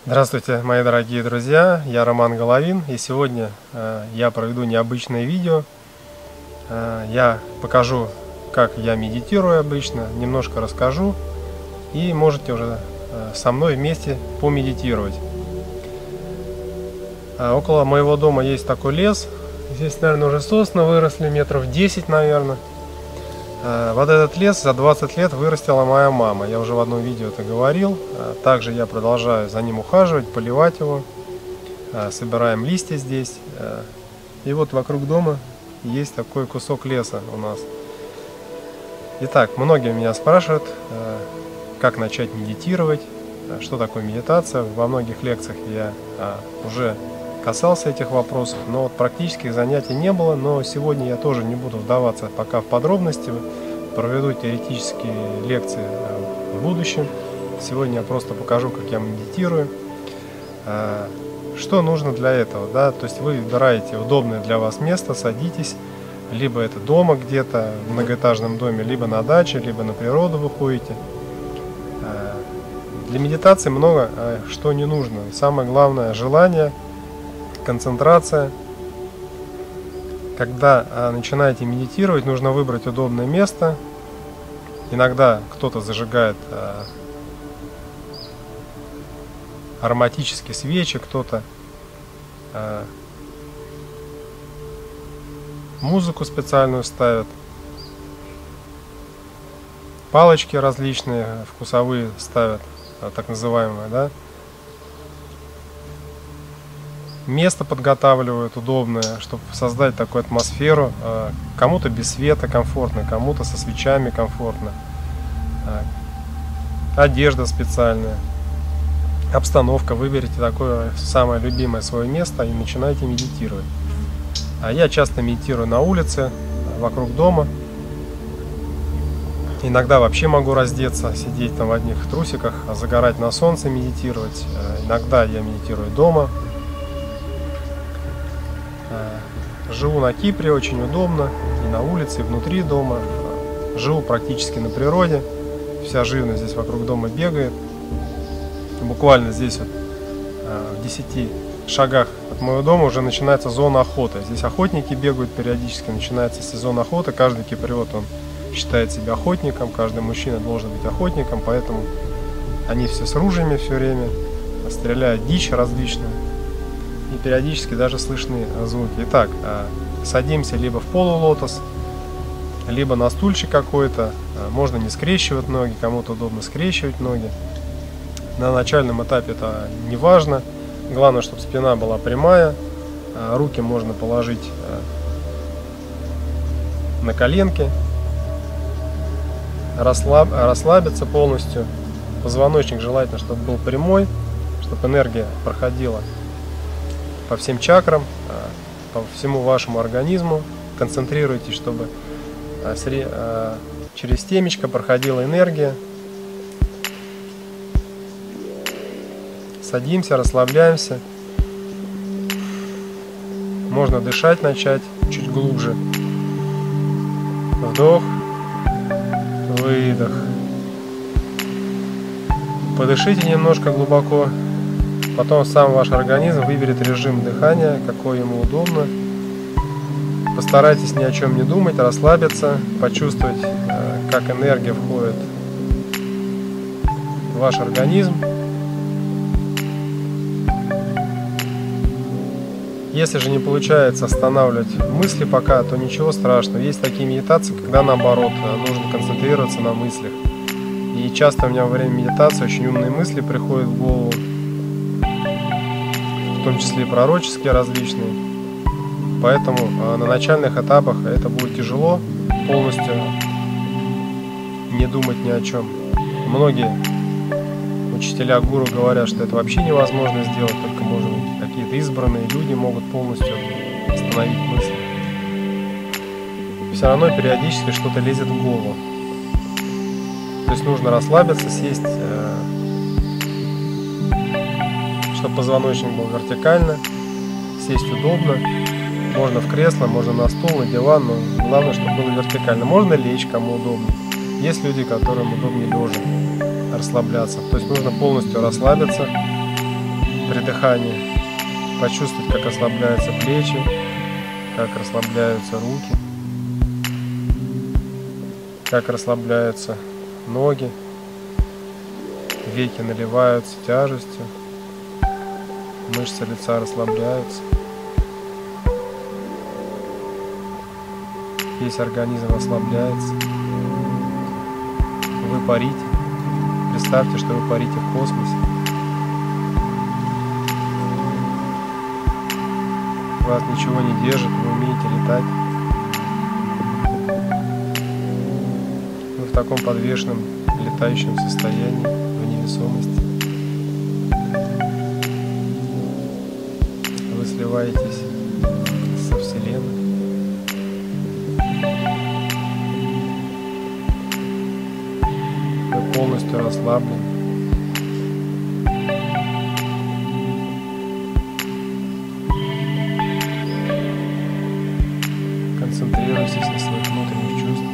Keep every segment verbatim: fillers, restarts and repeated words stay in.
Здравствуйте, мои дорогие друзья, я Роман Головин, и сегодня э, я проведу необычное видео. Э, я покажу, как я медитирую обычно, немножко расскажу, и можете уже э, со мной вместе помедитировать. Э, около моего дома есть такой лес, здесь, наверное, уже сосны выросли, метров десять, наверное. Э, вот этот лес за двадцать лет вырастила моя мама, я уже в одном видео это говорил. Э, также я продолжаю за ним ухаживать, поливать его, э, собираем листья здесь. Э, и вот вокруг дома есть такой кусок леса у нас. Итак, многие меня спрашивают, э, как начать медитировать, э, что такое медитация. Во многих лекциях я э, уже касался этих вопросов, но вот практических занятий не было. Но сегодня я тоже не буду вдаваться пока в подробности, проведу теоретические лекции в будущем. Сегодня я просто покажу, как я медитирую, что нужно для этого, да, то есть вы выбираете удобное для вас место, садитесь, либо это дома где-то в многоэтажном доме, либо на даче, либо на природу вы ходите. Для медитации много что не нужно. Самое главное — желание, концентрация. Когда а, начинаете медитировать, нужно выбрать удобное место. Иногда кто-то зажигает а, ароматические свечи, кто-то а, музыку специальную ставит, палочки различные вкусовые ставят, а, так называемые, да. Место подготавливают удобное, чтобы создать такую атмосферу. Кому-то без света комфортно, кому-то со свечами комфортно. Одежда специальная, обстановка. Выберите такое самое любимое свое место и начинайте медитировать. А я часто медитирую на улице, вокруг дома. Иногда вообще могу раздеться, сидеть там в одних трусиках, загорать на солнце, медитировать. Иногда я медитирую дома. Живу на Кипре, очень удобно, и на улице, и внутри дома. Живу практически на природе, вся живность здесь вокруг дома бегает. Буквально здесь вот, в десяти шагах от моего дома уже начинается зона охоты. Здесь охотники бегают периодически, начинается сезон охоты. Каждый киприот, он считает себя охотником, каждый мужчина должен быть охотником, поэтому они все с ружьями все время, стреляют дичь различную. И периодически даже слышны звуки. Итак, садимся либо в полулотос, либо на стульчик какой-то. Можно не скрещивать ноги, кому-то удобно скрещивать ноги. На начальном этапе это не важно. Главное, чтобы спина была прямая. Руки можно положить на коленки. Расслаб... Расслабиться полностью. Позвоночник желательно, чтобы был прямой, чтобы энергия проходила по всем чакрам, по всему вашему организму. Концентрируйтесь, чтобы через темечко проходила энергия. Садимся, расслабляемся. Можно дышать начать чуть глубже. Вдох, выдох. Подышите немножко глубоко. Потом сам ваш организм выберет режим дыхания, какой ему удобно. Постарайтесь ни о чем не думать, расслабиться, почувствовать, как энергия входит в ваш организм. Если же не получается останавливать мысли пока, то ничего страшного. Есть такие медитации, когда наоборот, нужно концентрироваться на мыслях. И часто у меня во время медитации очень умные мысли приходят в голову, в том числе и пророческие различные. Поэтому на начальных этапах это будет тяжело полностью не думать ни о чем. Многие учителя, гуру говорят, что это вообще невозможно сделать, только, может быть, какие-то избранные люди могут полностью остановить мысли. Все равно периодически что-то лезет в голову. То есть нужно расслабиться, сесть, чтобы позвоночник был вертикально, сесть удобно. Можно в кресло, можно на стул, на диван, но главное, чтобы было вертикально. Можно лечь, кому удобно. Есть люди, которым удобнее лежа расслабляться. То есть нужно полностью расслабиться, при дыхании почувствовать, как расслабляются плечи, как расслабляются руки, как расслабляются ноги, веки наливаются тяжестью, мышцы лица расслабляются, весь организм расслабляется. Вы парите. Представьте, что вы парите в космосе. Вас ничего не держит, вы умеете летать. Вы в таком подвешенном летающем состоянии, в невесомости. Вы сливаетесь со Вселенной. Вы полностью расслаблены. Концентрируйтесь на своих внутренних чувствах.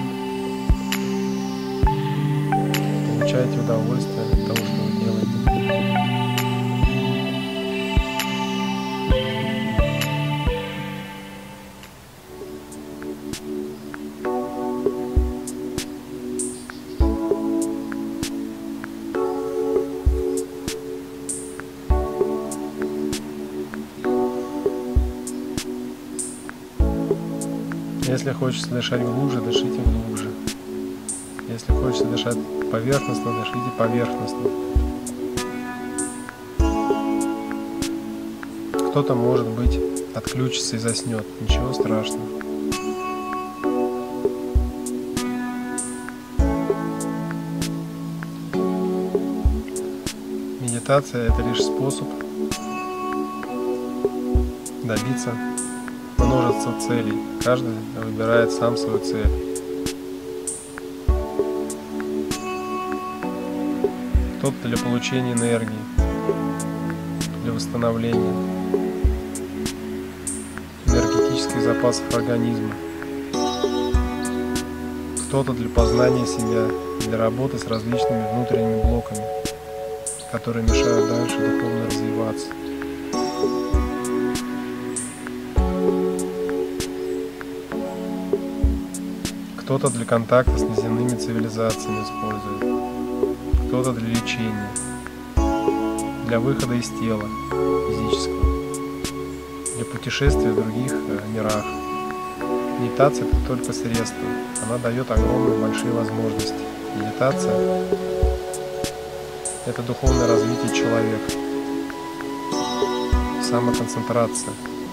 Получайте удовольствие от того, что вы делаете. Если хочется дышать глубже, дышите глубже. Если хочется дышать поверхностно, дышите поверхностно. Кто-то, может быть, отключится и заснет. Ничего страшного. Медитация – это лишь способ добиться множество целей. Каждый выбирает сам свою цель. Кто-то для получения энергии, для восстановления энергетических запасов организма. Кто-то для познания себя, для работы с различными внутренними блоками, которые мешают дальше духовно развиваться. Кто-то для контакта с неземными цивилизациями использует, кто-то для лечения, для выхода из тела физического, для путешествия в других мирах. Медитация – это только средство, она дает огромные большие возможности. Медитация – это духовное развитие человека, самоконцентрация.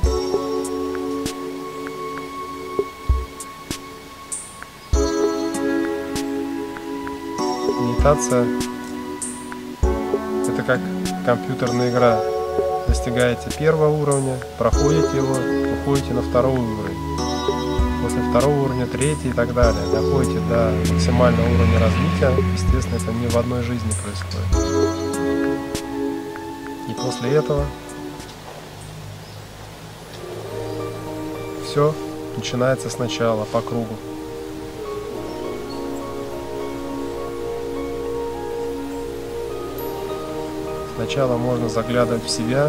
Медитация – это как компьютерная игра. Достигаете первого уровня, проходите его, уходите на второй уровень. После второго уровня третий и так далее. Доходите до максимального уровня развития. Естественно, это не в одной жизни происходит. И после этого все начинается сначала, по кругу. Сначала можно заглядывать в себя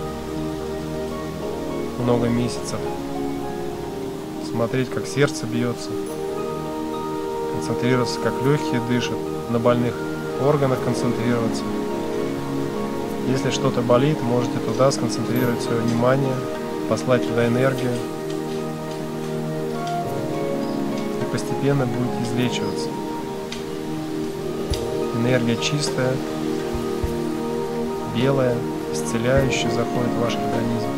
много месяцев, смотреть, как сердце бьется, концентрироваться, как легкие дышат, на больных органах концентрироваться. Если что-то болит, можете туда сконцентрировать свое внимание, послать туда энергию, и постепенно будет излечиваться. Энергия чистая, белая, исцеляющая заходит в ваш организм.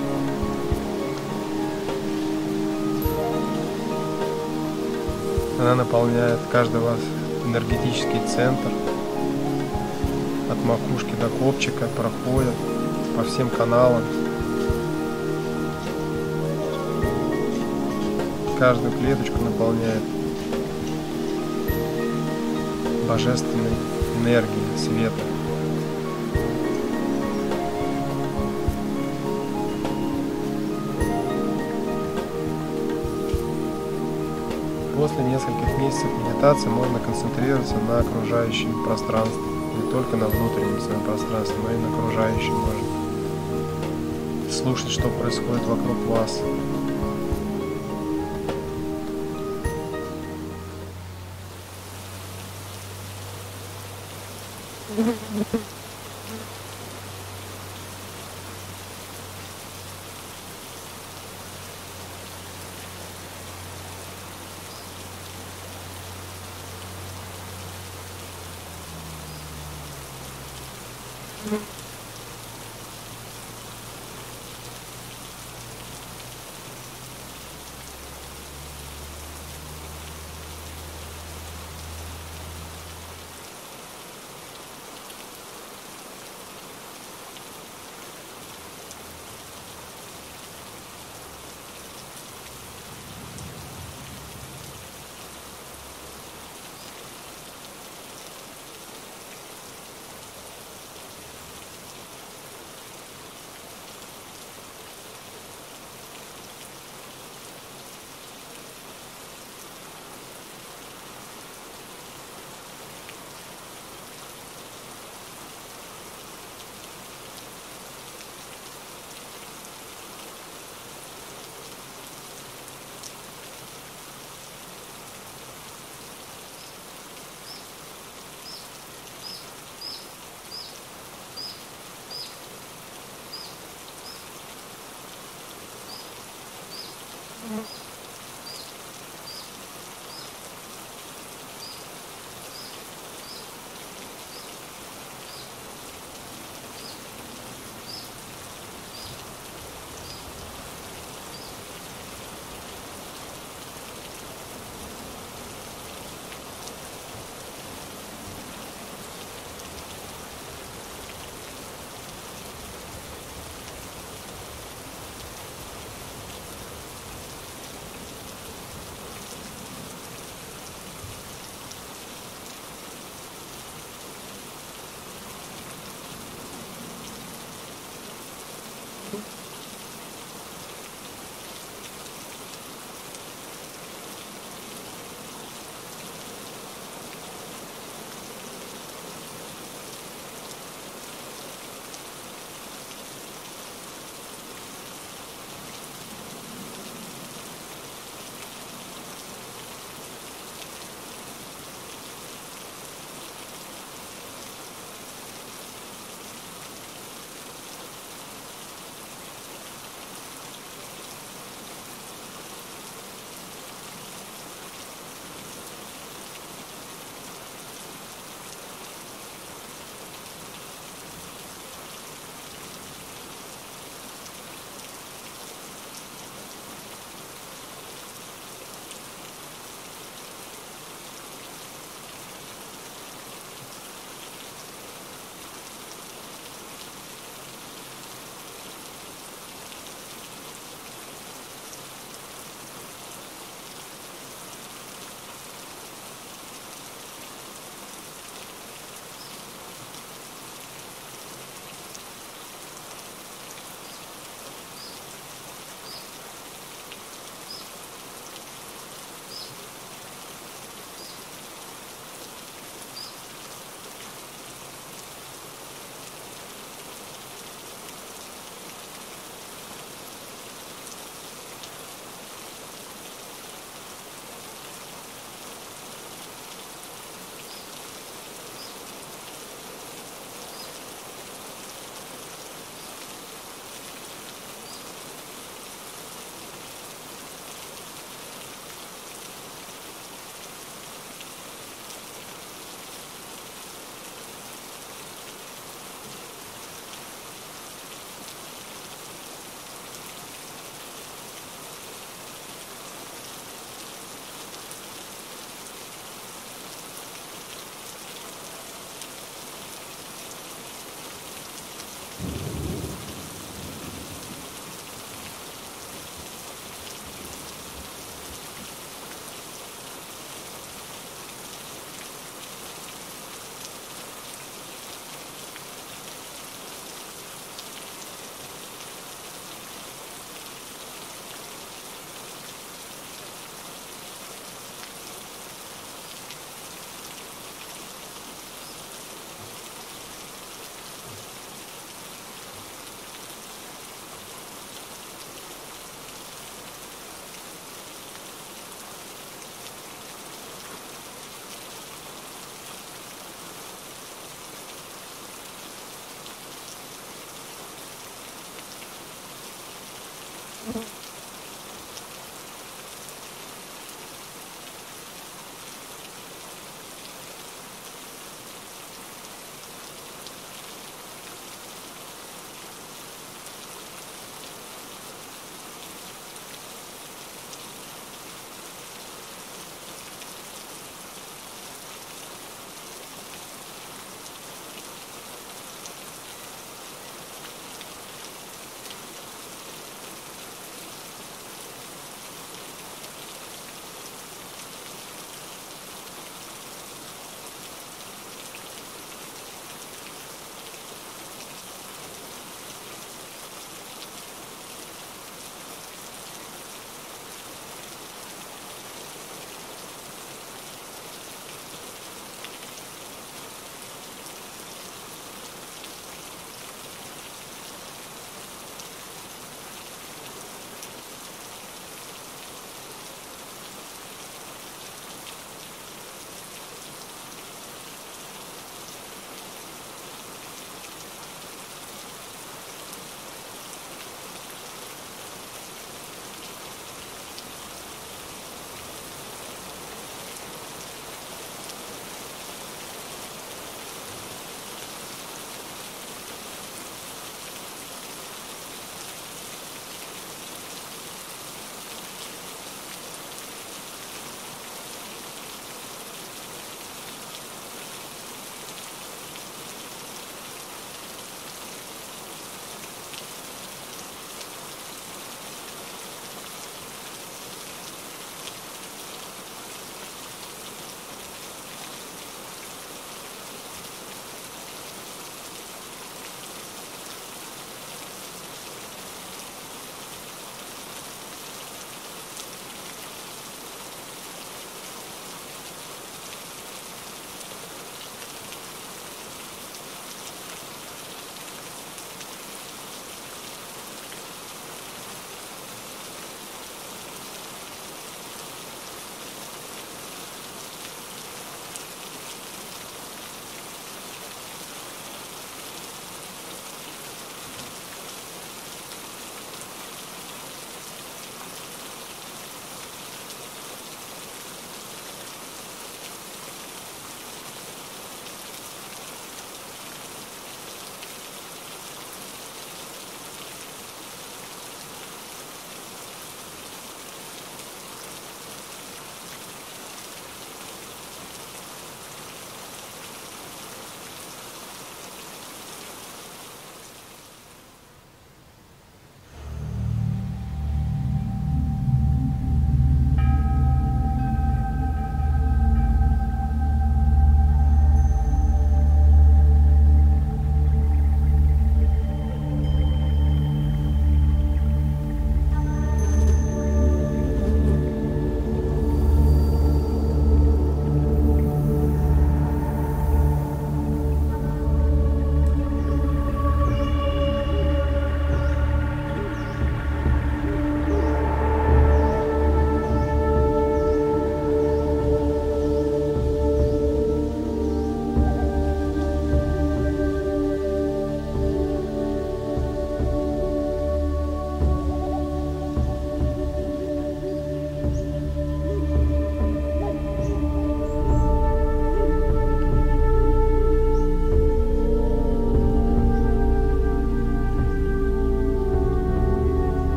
Она наполняет каждый ваш энергетический центр. От макушки до копчика проходит по всем каналам. Каждую клеточку наполняет божественной энергией света. После нескольких месяцев медитации можно концентрироваться на окружающем пространстве. Не только на внутреннем своем пространстве, но и на окружающем можно. слушать, что происходит вокруг вас.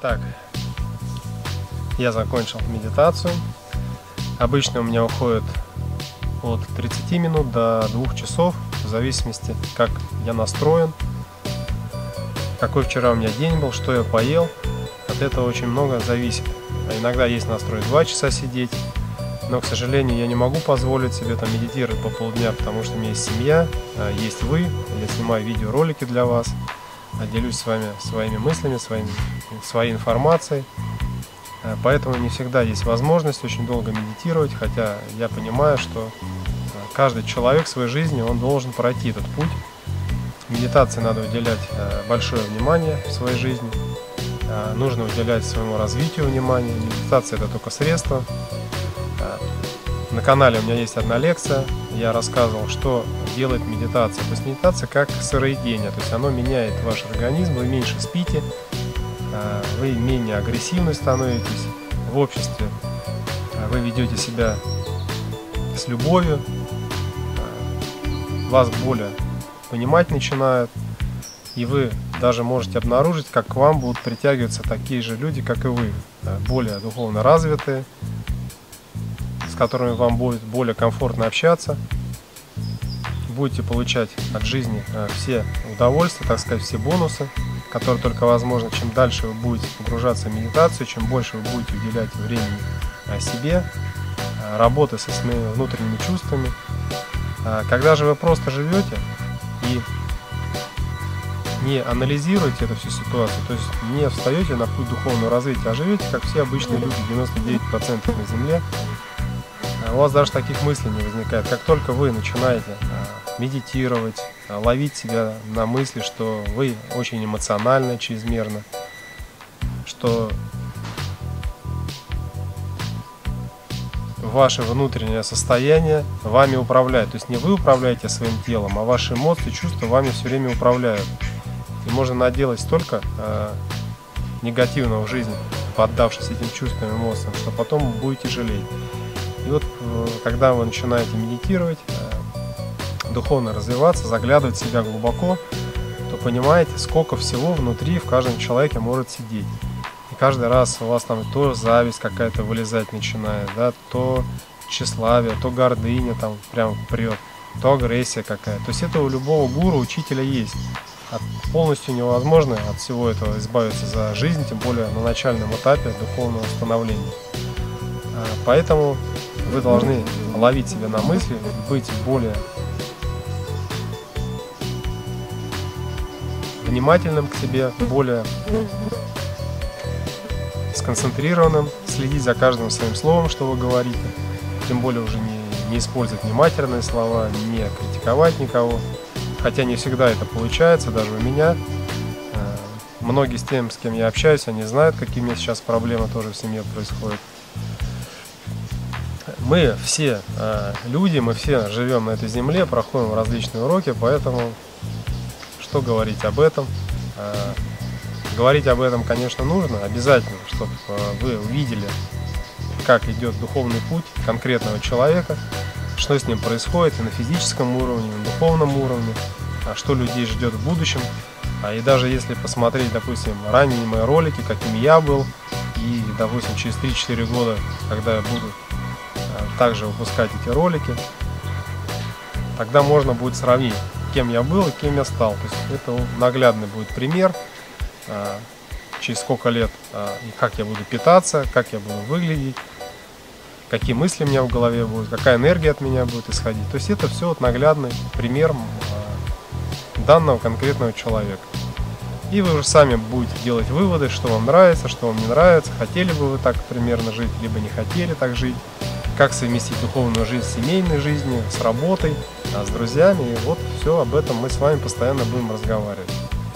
Так, я закончил медитацию. Обычно у меня уходит от тридцати минут до двух часов, в зависимости, как я настроен, какой вчера у меня день был, что я поел. От этого очень много зависит. А иногда есть настрой два часа сидеть, но, к сожалению, я не могу позволить себе там медитировать по полдня, потому что у меня есть семья, есть вы, я снимаю видеоролики для вас, делюсь с вами своими мыслями, своими, своей информацией. Поэтому не всегда есть возможность очень долго медитировать, хотя я понимаю, что каждый человек в своей жизни, он должен пройти этот путь. Медитации надо уделять большое внимание в своей жизни, нужно уделять своему развитию внимание. Медитация — это только средство. На канале у меня есть одна лекция, я рассказывал, что делает медитация. То есть медитация как сыроедение, то есть оно меняет ваш организм, вы меньше спите, вы менее агрессивны становитесь в обществе, вы ведете себя с любовью, вас более понимать начинают, и вы даже можете обнаружить, как к вам будут притягиваться такие же люди, как и вы, более духовно развитые, с которыми вам будет более комфортно общаться, будете получать от жизни все удовольствия, так сказать, все бонусы, которые только возможно. Чем дальше вы будете погружаться в медитацию, чем больше вы будете уделять времени себе, работы со своими внутренними чувствами. Когда же вы просто живете и не анализируете эту всю ситуацию, то есть не встаете на путь духовного развития, а живете, как все обычные люди, девяносто девять процентов на Земле, у вас даже таких мыслей не возникает. Как только вы начинаете медитировать, ловить себя на мысли, что вы очень эмоциональны чрезмерно, что ваше внутреннее состояние вами управляет. То есть не вы управляете своим телом, а ваши эмоции, чувства вами все время управляют. И можно наделать столько э, негативного в жизни, поддавшись этим чувствам, эмоциям, что потом будете жалеть. И вот э, когда вы начинаете медитировать, э, духовно развиваться, заглядывать в себя глубоко, то понимаете, сколько всего внутри в каждом человеке может сидеть. И каждый раз у вас там то зависть какая-то вылезать начинает, да, то тщеславие, то гордыня там прям прет, то агрессия какая-то. То есть это у любого гуру, учителя есть. Полностью невозможно от всего этого избавиться за жизнь, тем более на начальном этапе духовного становления. Поэтому вы должны ловить себя на мысли, быть более внимательным к себе, более сконцентрированным, следить за каждым своим словом, что вы говорите, тем более уже не, не использовать нематерные слова, не критиковать никого. Хотя не всегда это получается, даже у меня. Многие с тем, с кем я общаюсь, они знают, какие у меня сейчас проблемы тоже в семье происходят. Мы все люди, мы все живем на этой земле, проходим различные уроки, поэтому что говорить об этом? Говорить об этом, конечно, нужно, обязательно, чтобы вы увидели, как идет духовный путь конкретного человека, что с ним происходит и на физическом уровне, и на духовном уровне, что людей ждет в будущем. И даже если посмотреть, допустим, ранние мои ролики, каким я был, и, допустим, через три-четыре года, когда я буду также выпускать эти ролики, тогда можно будет сравнить, кем я был и кем я стал. То есть это наглядный будет пример, через сколько лет и как я буду питаться, как я буду выглядеть, какие мысли у меня в голове будут, какая энергия от меня будет исходить. То есть это все вот наглядный пример данного конкретного человека. И вы уже сами будете делать выводы, что вам нравится, что вам не нравится, хотели бы вы так примерно жить, либо не хотели так жить, как совместить духовную жизнь с семейной жизнью, с работой, с друзьями. И вот все об этом мы с вами постоянно будем разговаривать.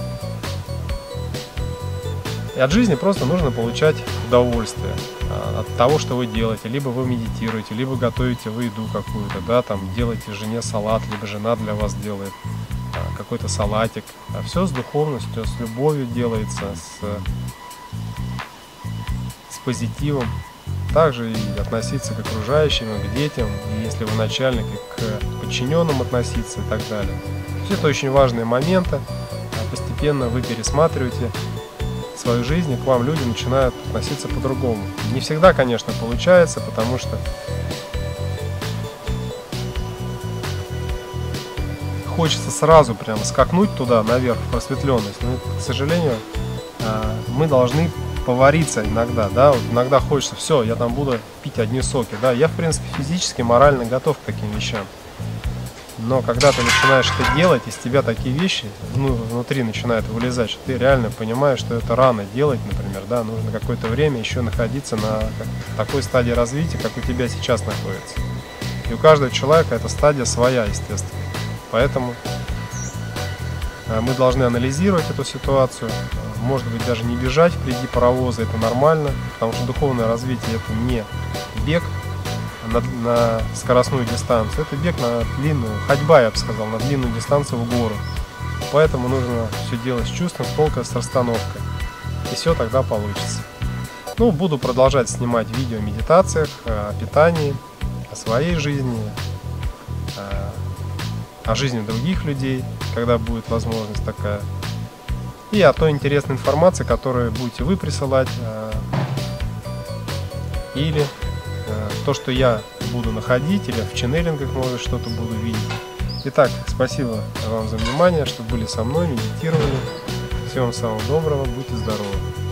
И от жизни просто нужно получать удовольствие от того, что вы делаете. Либо вы медитируете, либо готовите вы еду какую-то, да, там делаете жене салат, либо жена для вас делает какой-то салатик. А все с духовностью, с любовью делается, с, с позитивом. Также и относиться к окружающим, к детям, и если вы начальник, и к подчиненным относиться и так далее. Все это очень важные моменты. Постепенно вы пересматриваете свою жизнь, и к вам люди начинают относиться по-другому. Не всегда, конечно, получается, потому что хочется сразу прям скакнуть туда, наверх, в просветленность. Но, к сожалению, мы должны повариться иногда, да, вот иногда хочется, все, я там буду пить одни соки, да, я, в принципе, физически, морально готов к таким вещам. Но когда ты начинаешь это делать, из тебя такие вещи, ну, внутри начинают вылезать, что ты реально понимаешь, что это рано делать, например, да, нужно какое-то время еще находиться на такой стадии развития, как у тебя сейчас находится. И у каждого человека эта стадия своя, естественно. Поэтому мы должны анализировать эту ситуацию, может быть, даже не бежать впереди паровоза, это нормально, потому что духовное развитие это не бег на, на скоростную дистанцию, это бег на длинную, ходьба, я бы сказал, на длинную дистанцию в гору. Поэтому нужно все делать с чувством, только с расстановкой, и все тогда получится. Ну, буду продолжать снимать видео о медитациях, о питании, о своей жизни, о жизни других людей, когда будет возможность такая. И о той интересной информации, которую будете вы присылать, или то, что я буду находить, или в ченнелингах, может, что-то буду видеть. Итак, спасибо вам за внимание, что были со мной, медитировали. Всего вам самого доброго, будьте здоровы.